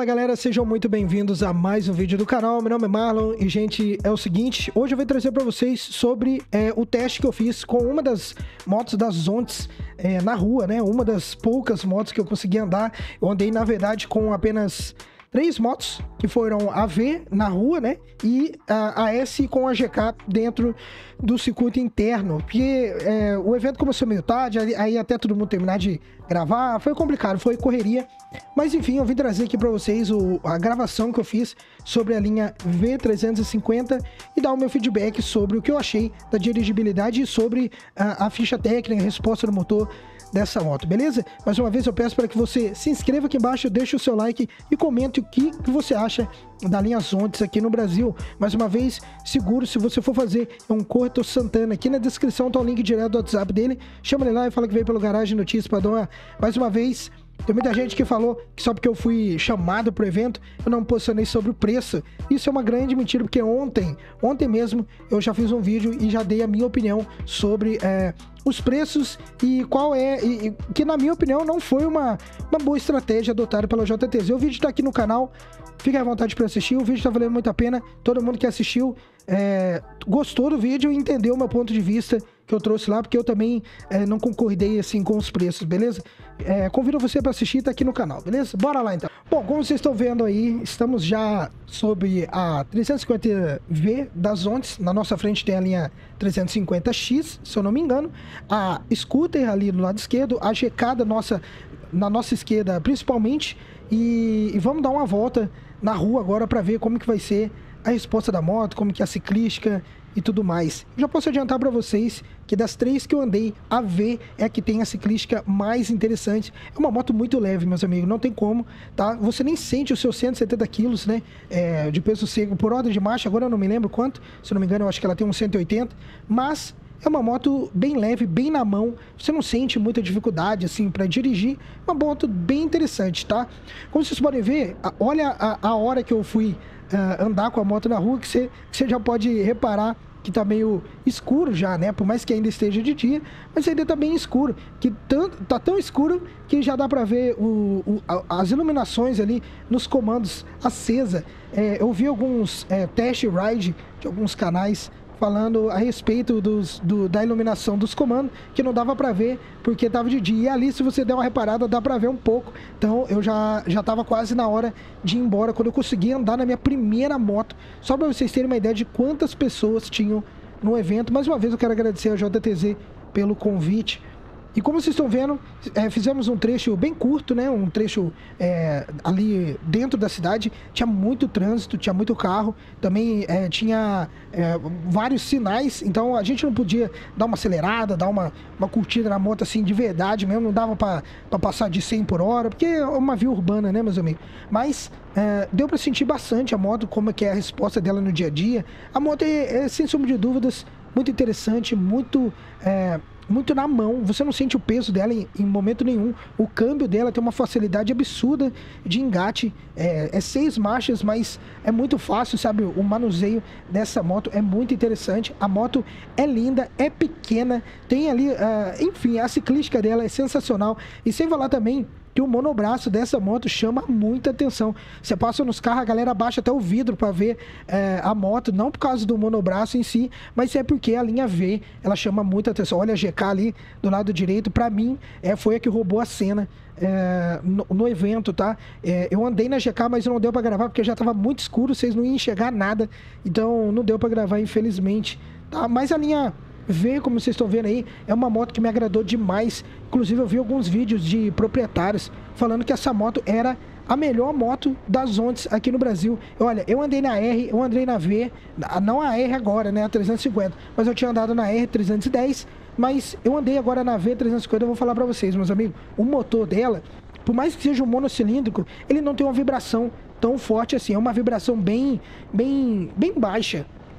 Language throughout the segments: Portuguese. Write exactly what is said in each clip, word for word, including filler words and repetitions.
Fala galera, sejam muito bem-vindos a mais um vídeo do canal. Meu nome é Marlon e, gente, é o seguinte, hoje eu vou trazer para vocês sobre é, o teste que eu fiz com uma das motos das Ontes é, na rua, né? Uma das poucas motos que eu consegui andar. Eu andei, na verdade, com apenas três motos, que foram a V na rua, né? E a, a S com a G K dentro do circuito interno. Porque é, o evento começou meio tarde, aí até todo mundo terminar de gravar, foi complicado, foi correria. Mas enfim, eu vim trazer aqui pra vocês o, a gravação que eu fiz sobre a linha V trezentos e cinquenta e dar o meu feedback sobre o que eu achei da dirigibilidade e sobre a, a ficha técnica, a resposta do motor dessa moto, beleza? Mais uma vez eu peço para que você se inscreva aqui embaixo, deixe o seu like e comente o que, que você acha da linha Ontes aqui no Brasil. Mais uma vez, seguro, se você for fazer é um Corretor Santana, aqui na descrição tá o link direto do WhatsApp dele, chama ele lá e fala que veio pelo Garagem Notícias para dar uma, mais uma vez. Tem muita gente que falou que só porque eu fui chamado pro evento, eu não me posicionei sobre o preço. Isso é uma grande mentira, porque ontem, ontem mesmo, eu já fiz um vídeo e já dei a minha opinião sobre é, os preços e qual é... E, e, que, na minha opinião, não foi uma, uma boa estratégia adotada pela J T Z. O vídeo tá aqui no canal, fique à vontade para assistir. O vídeo tá valendo muito a pena. Todo mundo que assistiu é, gostou do vídeo e entendeu o meu ponto de vista que eu trouxe lá, porque eu também é, não concordei assim com os preços, beleza? É, convido você para assistir, tá aqui no canal, beleza? Bora lá então. Bom, como vocês estão vendo aí, estamos já sobre a trezentos e cinquenta V das Ontes. Na nossa frente tem a linha trezentos e cinquenta X, se eu não me engano. A Scooter ali do lado esquerdo, a G K da nossa, na nossa esquerda principalmente. E, e vamos dar uma volta na rua agora para ver como que vai ser a resposta da moto, como que é a ciclística e tudo mais. Eu já posso adiantar para vocês que das três que eu andei, a V é a que tem a ciclística mais interessante. É uma moto muito leve, meus amigos, não tem como, tá? Você nem sente os seus cento e setenta quilos, né? É, de peso seco por ordem de marcha, agora eu não me lembro quanto, se eu não me engano, eu acho que ela tem uns cento e oitenta, mas é uma moto bem leve, bem na mão, você não sente muita dificuldade, assim, para dirigir. Uma moto bem interessante, tá? Como vocês podem ver, olha a, a hora que eu fui Uh, andar com a moto na rua, que você, que você já pode reparar que tá meio escuro já, né? Por mais que ainda esteja de dia, mas ainda tá bem escuro, que tanto, tá tão escuro que já dá para ver o, o, as iluminações ali nos comandos acesa. É, eu vi alguns é, test ride de alguns canais falando a respeito dos, do, da iluminação dos comandos, que não dava para ver porque tava de dia. E ali, se você der uma reparada, dá para ver um pouco. Então, eu já, já tava quase na hora de ir embora, quando eu consegui andar na minha primeira moto. Só para vocês terem uma ideia de quantas pessoas tinham no evento. Mais uma vez, eu quero agradecer a J T Z pelo convite. E como vocês estão vendo, é, fizemos um trecho bem curto, né? Um trecho é, ali dentro da cidade. Tinha muito trânsito, tinha muito carro. Também é, tinha é, vários sinais. Então a gente não podia dar uma acelerada, dar uma, uma curtida na moto assim de verdade mesmo. Não dava para passar de cem por hora, porque é uma via urbana, né, meus amigos? Mas é, deu para sentir bastante a moto, como é que é a resposta dela no dia a dia. A moto é, é sem sombra de dúvidas, muito interessante, muito... É, muito na mão, você não sente o peso dela em, em momento nenhum. O câmbio dela tem uma facilidade absurda de engate, é, é seis marchas, mas é muito fácil, sabe? O manuseio dessa moto é muito interessante. A moto é linda, é pequena, tem ali, uh, enfim, a ciclística dela é sensacional. E sem falar também que o monobraço dessa moto chama muita atenção. Você passa nos carros, a galera abaixa até o vidro para ver é, a moto, não por causa do monobraço em si, mas é porque a linha V, ela chama muita atenção. Olha a G K ali do lado direito, para mim, é, foi a que roubou a cena é, no, no evento, tá? É, eu andei na G K, mas não deu para gravar porque já estava muito escuro, vocês não iam enxergar nada, então não deu para gravar, infelizmente, tá? Mas a linha V, como vocês estão vendo aí, é uma moto que me agradou demais. Inclusive eu vi alguns vídeos de proprietários falando que essa moto era a melhor moto das Ontes aqui no Brasil. Olha, eu andei na R, eu andei na V, não a R agora, né, a trezentos e cinquenta, mas eu tinha andado na R trezentos e dez, mas eu andei agora na V trezentos e cinquenta. Eu vou falar pra vocês, meus amigos, o motor dela, por mais que seja um monocilíndrico, ele não tem uma vibração tão forte assim, é uma vibração bem, bem, bem baixa.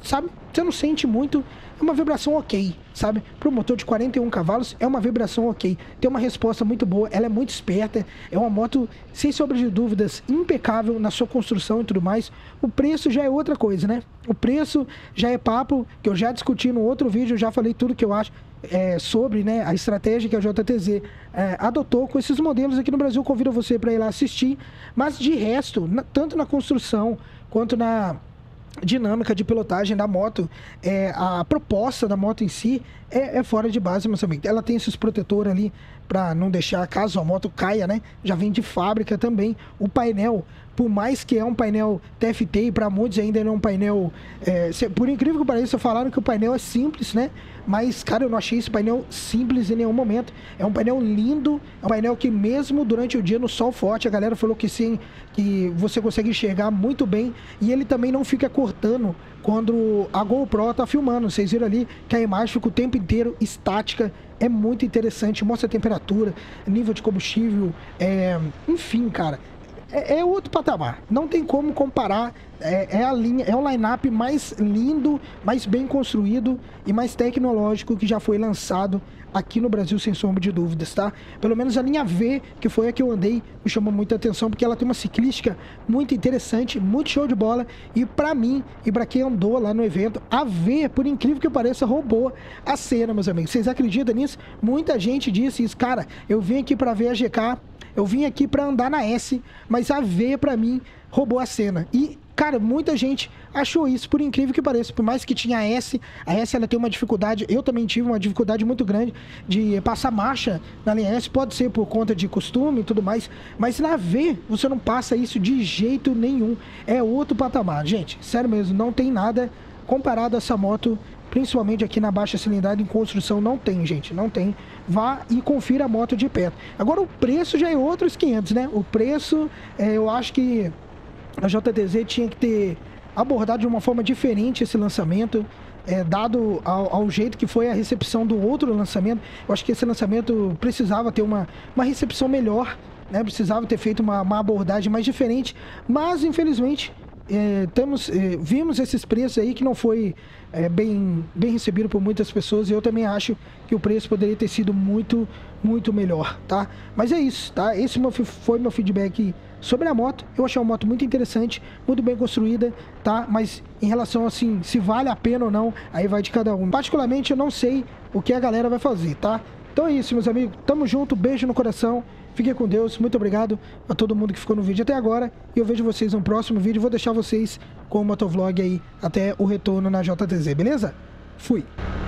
sabe? Você não sente muito, é uma vibração ok, sabe? Para um motor de quarenta e um cavalos, é uma vibração ok. Tem uma resposta muito boa, ela é muito esperta, é uma moto, sem sombra de dúvidas, impecável na sua construção e tudo mais. O preço já é outra coisa, né? O preço já é papo, que eu já discuti no outro vídeo, eu já falei tudo que eu acho é, sobre, né, a estratégia que a J T Z é, adotou com esses modelos aqui no Brasil. Convido você para ir lá assistir. Mas de resto, na, tanto na construção quanto na dinâmica de pilotagem da moto, é, a proposta da moto em si é, é fora de base, mas também ela tem esses protetores ali para não deixar, caso a moto caia, né? Já vem de fábrica também. O painel, por mais que é um painel T F T, e para muitos ainda não é um painel, é, se, por incrível que pareça, falaram que o painel é simples, né? Mas, cara, eu não achei esse painel simples em nenhum momento. É um painel lindo, é um painel que mesmo durante o dia no sol forte, a galera falou que sim, que você consegue enxergar muito bem. E ele também não fica cortando quando a GoPro tá filmando. Vocês viram ali que a imagem fica o tempo inteiro estática. É muito interessante, mostra a temperatura, nível de combustível, é... enfim, cara. É, é outro patamar, não tem como comparar, é, é a linha, é o line-up mais lindo, mais bem construído e mais tecnológico que já foi lançado aqui no Brasil, sem sombra de dúvidas, tá? Pelo menos a linha V, que foi a que eu andei, me chamou muita atenção, porque ela tem uma ciclística muito interessante, muito show de bola, e pra mim, e pra quem andou lá no evento, a V, por incrível que pareça, roubou a cena, meus amigos. Vocês acreditam nisso? Muita gente disse isso, cara, eu vim aqui pra ver a G K, eu vim aqui pra andar na S, mas a V, pra mim, roubou a cena. E, cara, muita gente achou isso, por incrível que pareça. Por mais que tinha a S, a S ela tem uma dificuldade, eu também tive uma dificuldade muito grande de passar marcha na linha S, pode ser por conta de costume e tudo mais, mas na V você não passa isso de jeito nenhum. É outro patamar, gente, sério mesmo, não tem nada comparado a essa moto, principalmente aqui na baixa cilindrada em construção, não tem, gente, não tem. Vá e confira a moto de perto. Agora o preço já é outros quinhentos, né? O preço, é, eu acho que a J T Z tinha que ter abordado de uma forma diferente esse lançamento, é, dado ao, ao jeito que foi a recepção do outro lançamento. Eu acho que esse lançamento precisava ter uma, uma recepção melhor, né? Precisava ter feito uma, uma abordagem mais diferente, mas infelizmente É, temos, é, vimos esses preços aí que não foi é, bem, bem recebido por muitas pessoas, e eu também acho que o preço poderia ter sido muito, muito melhor, tá? Mas é isso, tá? Esse meu, foi meu feedback sobre a moto. Eu achei uma moto muito interessante, muito bem construída, tá? Mas em relação assim, se vale a pena ou não, aí vai de cada um. Particularmente eu não sei o que a galera vai fazer, tá? Então é isso, meus amigos, tamo junto, beijo no coração. Fiquem com Deus, muito obrigado a todo mundo que ficou no vídeo até agora. E eu vejo vocês no próximo vídeo. Vou deixar vocês com o motovlog aí até o retorno na J T Z, beleza? Fui!